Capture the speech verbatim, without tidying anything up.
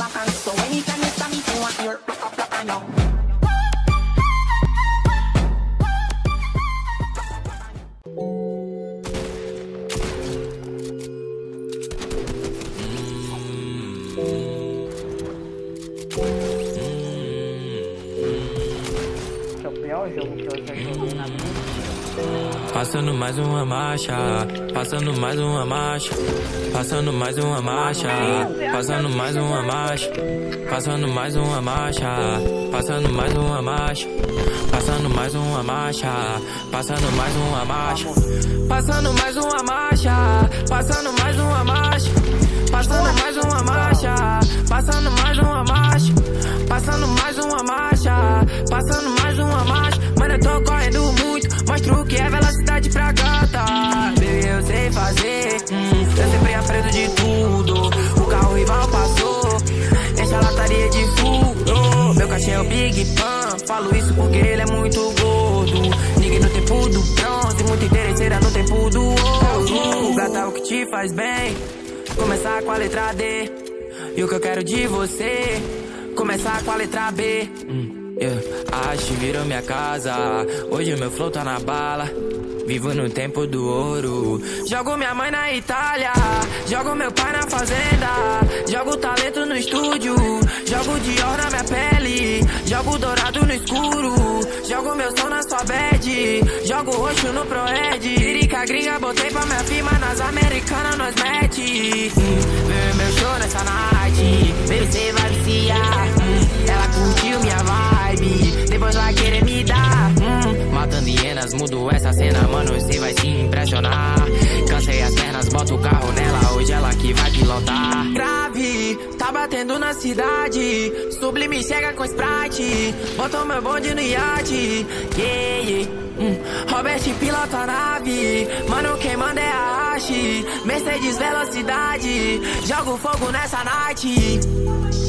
back. So anytime you stop me, you want your back up, back on you. Esse é o pior jogo que eu já joguei na vida. Passando mais uma marcha, passando mais uma marcha, passando mais uma marcha, passando mais uma marcha, passando mais uma marcha, passando mais uma marcha, passando mais uma marcha, passando mais uma marcha, passando mais uma marcha, passando mais uma marcha, passando mais uma marcha, passando mais uma marcha, passando mais uma marcha, passando mais uma marcha. Mano, eu tô correndo muito, mostro o que é velocidade pra gata. Baby, eu sei fazer, hum, eu sempre aprendo de tudo. O carro rival passou, enche a lataria de furo. Meu cachê é o Big Pan, falo isso porque ele é muito gordo. Ninguém no tempo do bronze, muito interesseira no tempo do ouro. Gata é o que te faz bem, começar com a letra D. E o que eu quero de você, começar com a letra B. hum. Yeah. A arte virou minha casa, hoje o meu flow tá na bala. Vivo no tempo do ouro. Jogo minha mãe na Itália, jogo meu pai na fazenda, jogo talento no estúdio, jogo Dior na minha pele, jogo dourado no escuro, jogo meu som na sua bad, jogo roxo no Proed. Lirica gringa, botei pra minha firma, nas americanas nós mete. hum, Vê meu show nessa night, baby cê vai viciar. hum, Ela curtiu minha vibe, depois vai querer me dar. hum, Matando hienas, mudo essa cena, mano, você vai se impressionar. Cansei as pernas, boto o carro nela, hoje ela que vai pilotar. Grave, tá batendo na cidade, Sublime chega com Sprite, botou meu bonde no iate. Yeah, yeah. hum. Robert pilota a nave, mano, quem manda é a Hashi. Mercedes velocidade, jogo fogo nessa night.